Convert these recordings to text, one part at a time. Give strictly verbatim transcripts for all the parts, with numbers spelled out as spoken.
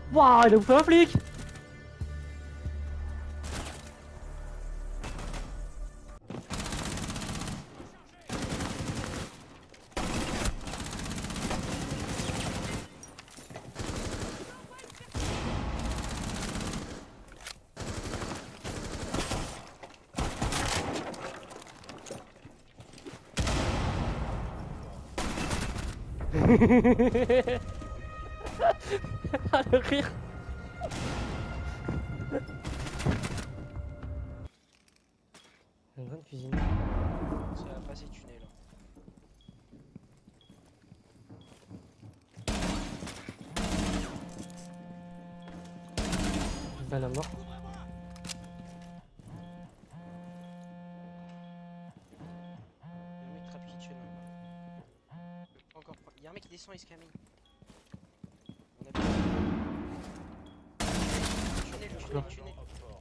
Waouh, il a bouffé un flic. Ah, le rire. Une bonne cuisine. Ça va passer tunnel. Balle à mort. Il y a un mec trap kitchen là-bas. Encore pas. Il y a un mec qui descend, il se camine. On a tunnel, tunnel, tunnel.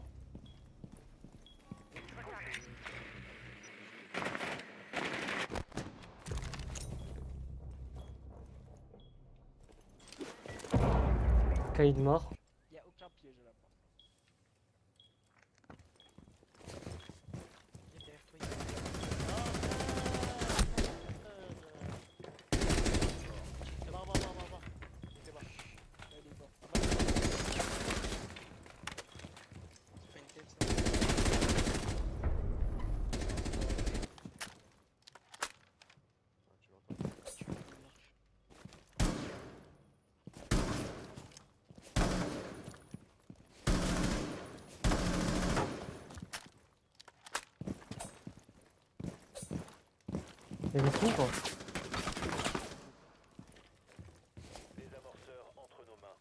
Caïd mort. Il n'y a aucun piège à la porte. Il y a derrière toi, il y a... Va, va, va, va, va. Il était bas. Là, il est bas. Ah, bah, C'est pas une tête ça. tu l'entends. Tu vois, il marche. Il y avait tout quoi. Des amorceurs entre nos mains.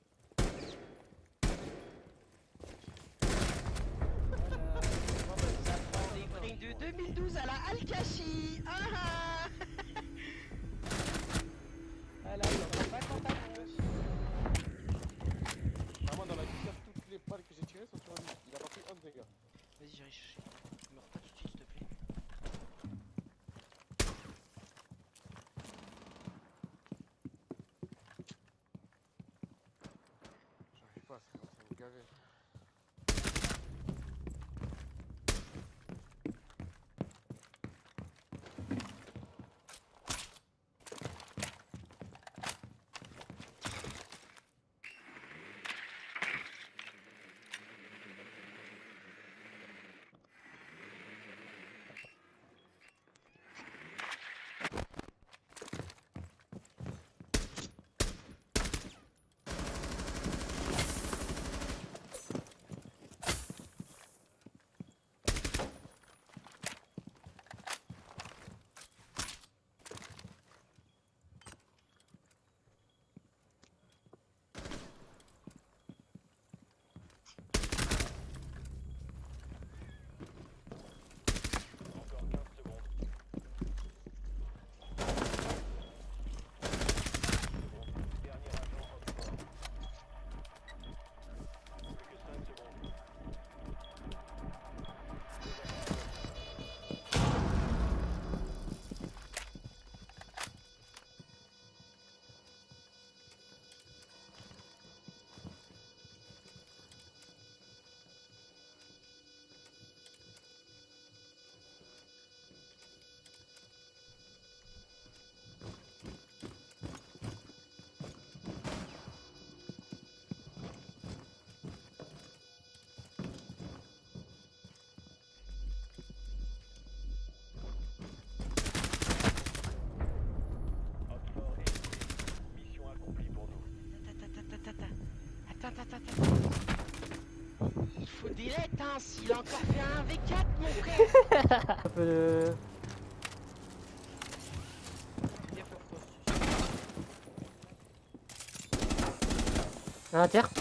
Ça prend des primes de deux mille douze à la Al-Kashi. Ah ah. Ah là, il en prend pas contact. Vraiment, dans la victoire, toutes les balles que j'ai tirées sont sur lui. Il a pas pris un dégât. Vas-y, j'arrive chercher. Meurs pas tout de suite, s'il te plaît. J'arrive pas, c'est comme ça me gaver. Encore quinze secondes. Dernier agent hors sport. Plus que cinq secondes. Hors et mission accomplie pour nous. Attends, attends, attends, attends, attends. Il faut des lettres, hein. S'il a encore fait un V quatre, mon frère. Un peu de... Gaffe au frost. À la terre.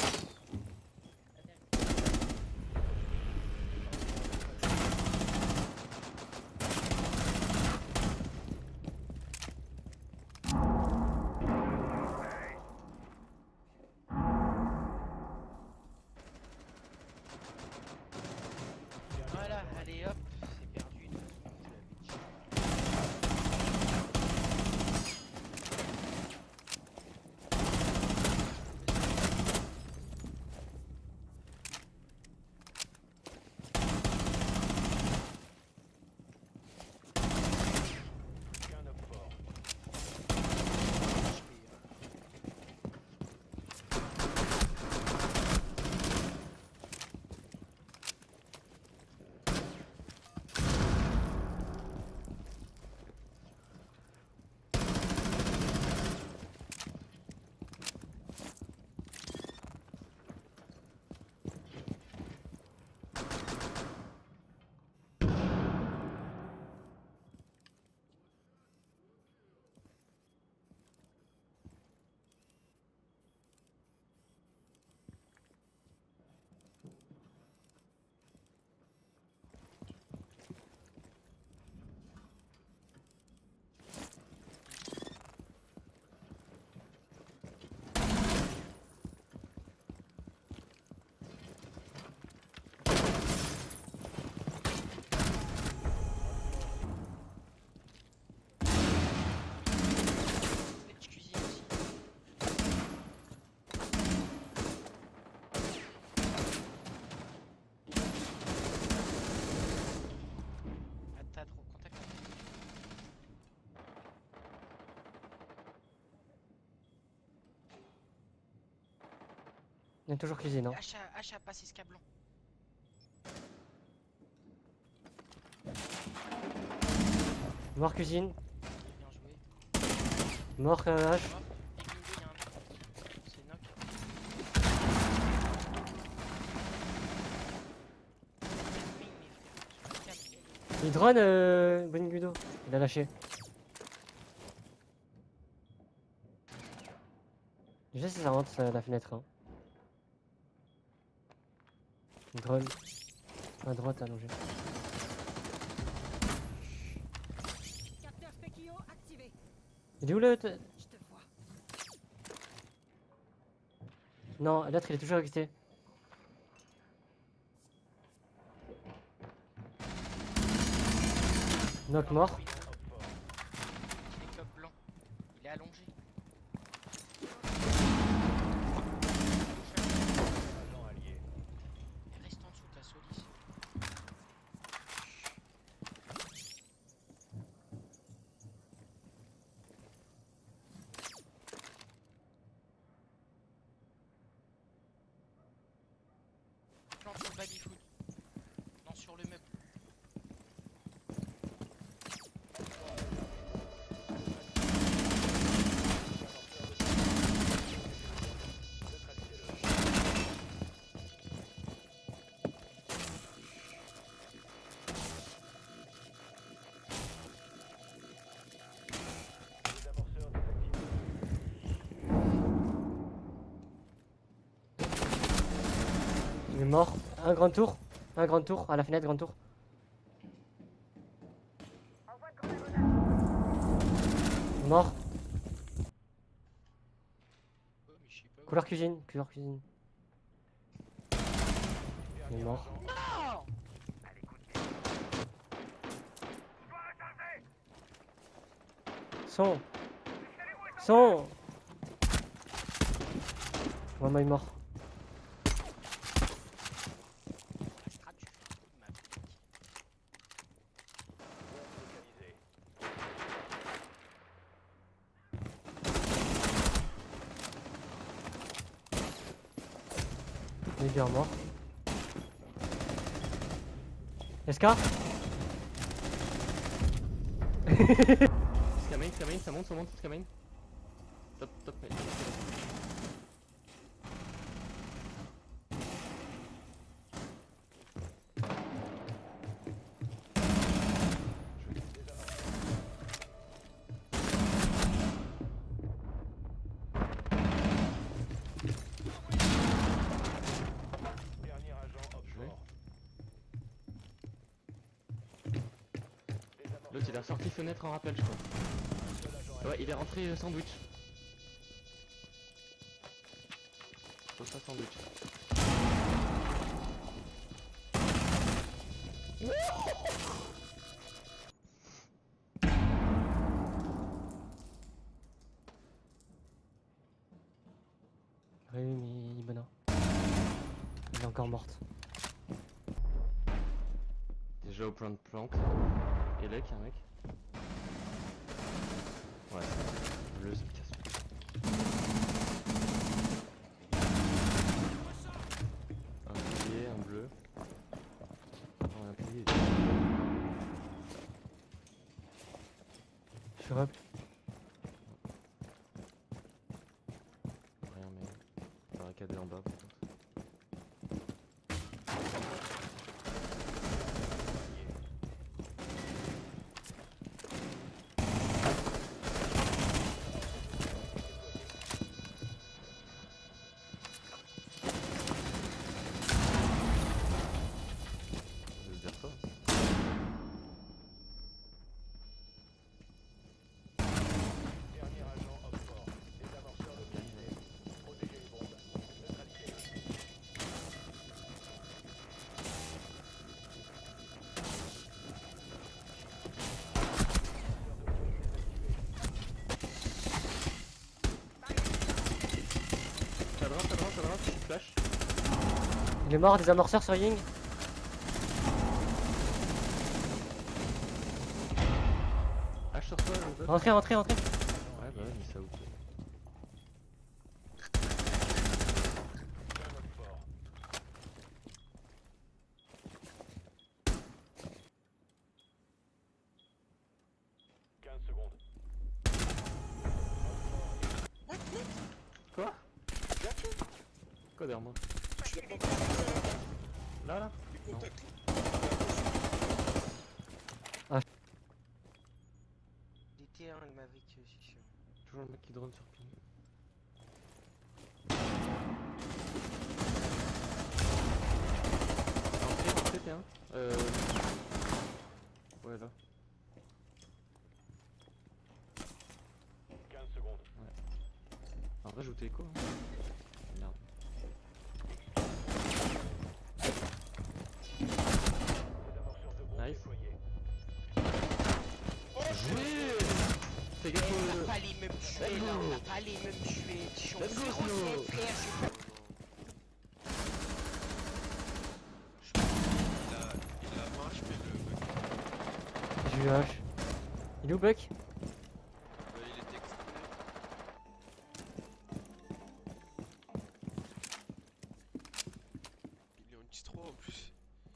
Voilà, allez hop, c'est perdu. De toute façon, je l'avais dit. Il y a toujours cuisine, hein. H à, H à passer ce câblon. Mort cuisine. Bien joué. Mort euh, H. Mort. Et Gingo, il y a un mec. C'est knock. Wing, mes frères. Sur le câble. Il drone euh, Bengudo. Il a lâché. Déjà si ça rentre euh, la fenêtre. Hein. Drone. À droite allongé. Capteur Specchio activé. Il est où le... Je te vois. Non, l'autre il est toujours excité. Knock mort. Il est coq blanc. Il est allongé. Agent allié. Reste en dessous, t'as Solis. Plante sur le baby food. Non, sur le meuble. Désamorceur désactivé. Il est mort. Un grand tour. Un grand tour. À la fenêtre, grand tour. Mort. Oh, mais je sais pas où. Couleur cuisine. Couleur cuisine. Il est mort. Non! Son. Son. Maman est mort. Astra, tu fais trop de ma pique. Localisé. Il est bien mort. S K. Scamain, Scamain, ça monte, ça monte, Scamain. Top, top, mec. Dernier agent offshore. Désamorceur. L'autre il est ressorti fenêtre en rappel, je crois. Seul agent Ouais, il est rentré euh, sandwich. Faut ça sandwich. Rémi Bonin. Elle est encore morte. Déjà au point de plante. Et là, qu'il y a un mec. Ouais, c'est bleu, ça me casse. Un pilier, un bleu. Non, un pilier. Je suis rep. Rien, mais barricadé en bas. par contre. Je veux dire ça. Dernier agent offshore. Désamorceur localisé. Protégez les bombes. Neutralisez. À droite, à droite, à droite, flash. Il est mort, des amorceurs sur Ying. H sur toi, les autres. Rentrez, rentrez, rentrez. Ouais, bah ouais, mais ça où quoi derrière moi? Tu l'as pas encore vu, Là, là? les contacts. Il était un, le Maverick, euh, c'est chiant. Toujours le mec qui drone sur ping. Entrée, entrée, T un. Euh. Ouais, là. quinze secondes. En vrai, j'ajoutais écho. Hein. Merde. Des amorceurs de bombes Nice. déployés. Joué! Fais gaffe Eh, au. t'as failli me tuer Let's là, go. t'as failli me tuer. Je suis en Let's go, zéro Sino. sept, frère, je suis pas. Il a, il a vingt H P le mec. J'ai eu un H. Il est où, Buck? Euh, il était exprimé. Il est en T trois en plus.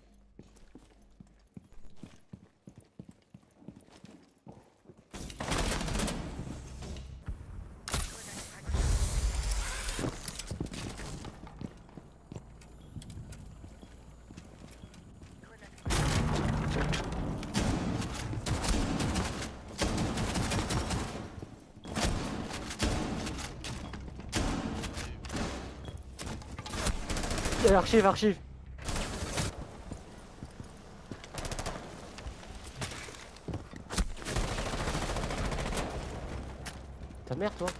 Eh, archive, archive. Ta mère, toi.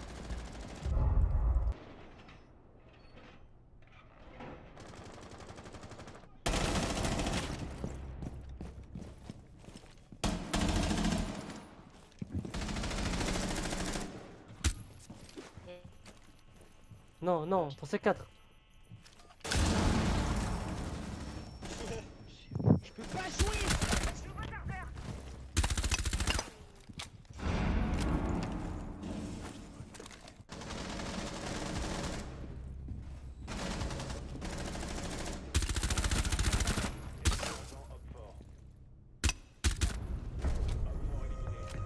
Non, non, ton C quatre. Je peux pas jouer. Agent homme fort. Homme fort éliminé.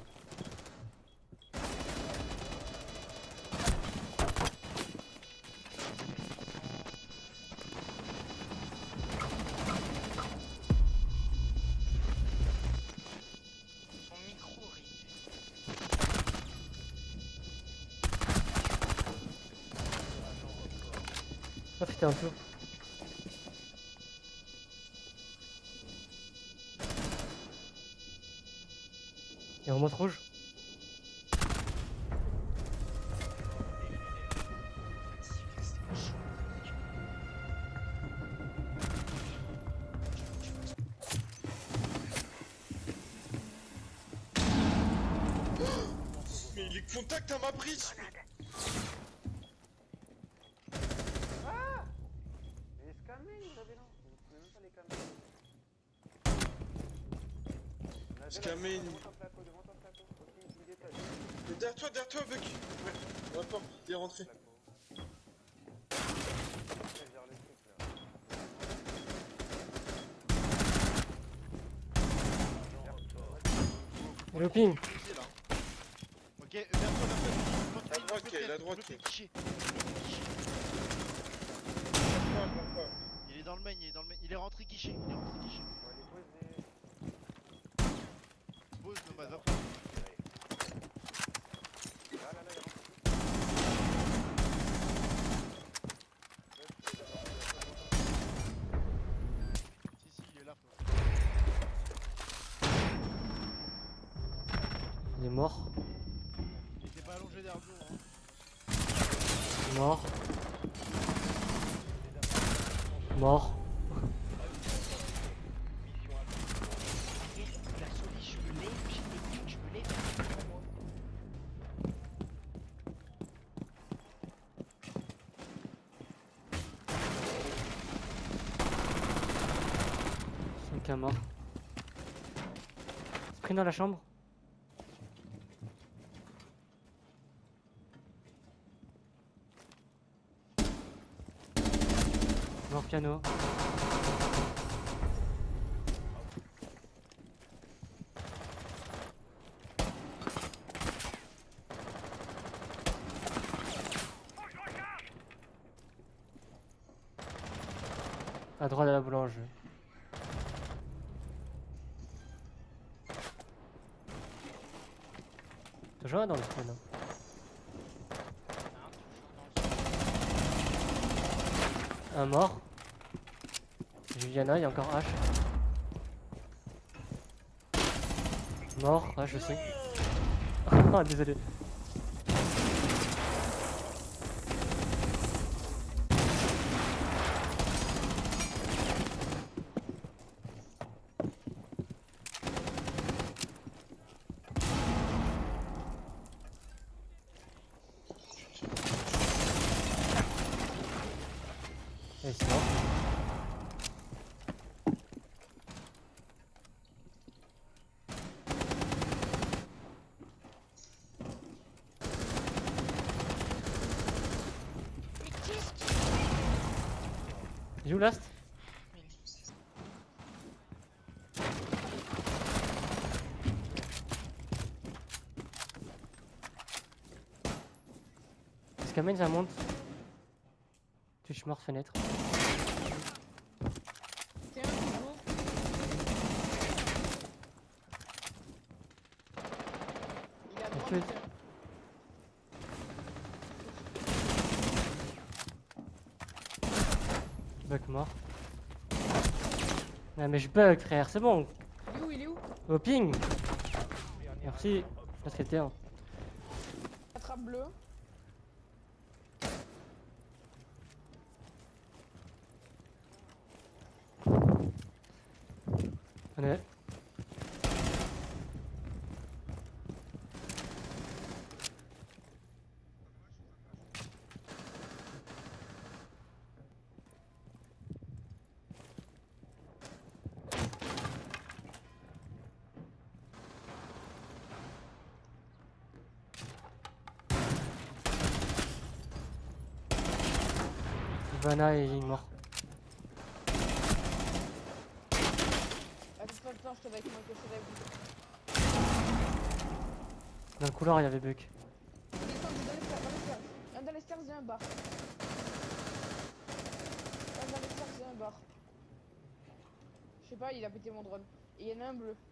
Son micro, Rick. Ah, c'était un peu. Il y a un remote rouge. Mais il est contact à ma brise. Scamé. Derrière toi, derrière toi, Buck. Ouais, dans la porte, il est rentré. Le ping. Ok, vers toi, vers toi. La droite qui est, la droite qui est. Cliché. Il est dans le main, il est dans le main. Il est rentré guichet, il est rentré guichet. Pose nomade, va prendre. Si, si, il est là, frère. Il est mort. Il était pas allongé derrière nous, hein. Mort. Mort. La souris, je me lève, j'ai des coups, je me lève. cinq à mort. Sprint dans la chambre. Mort piano. À droite de la boulangerie. Toujours un dans le spawn. Hein. Non, toujours dans le Un mort. Juliana, il y a encore H. Mort, H aussi. Ah, désolé. Et c'est mort. You last? Est-ce qu'Amen ça monte? Touche mort fenêtre. Tiens, toujours. Il a droit Tu de es- faire. Bug mort. Non mais je bug frère, c'est bon. Il est où? Il est où? Au ping. Merci. Parce que t'es un. Attrape bleu. On est. Ivana est mort. Attends, attends, je te vais avec moi que je te vais. Dans le couloir il y avait bug. Descends, dans les stairs, dans les stairs. Un dans les stairs, il y a un bar. Un dans les stairs, il y a un bar. Je sais pas, il a pété mon drone. Et il y en a un bleu.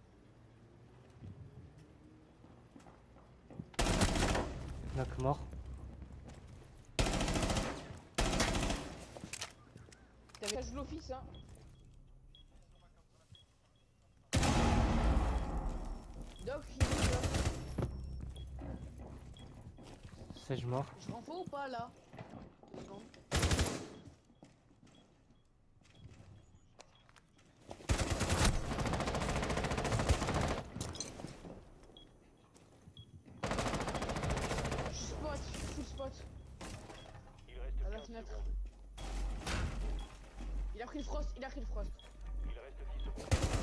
Donc mort. T'avais cache l'office, hein. Doc, je suis là. C'est mort. Je rentre ou pas là? Deux secondes. Je spot, je full spot. Il reste À la quinze fenêtre. secondes. Il a pris le frost, il a pris le frost. Il reste dix secondes.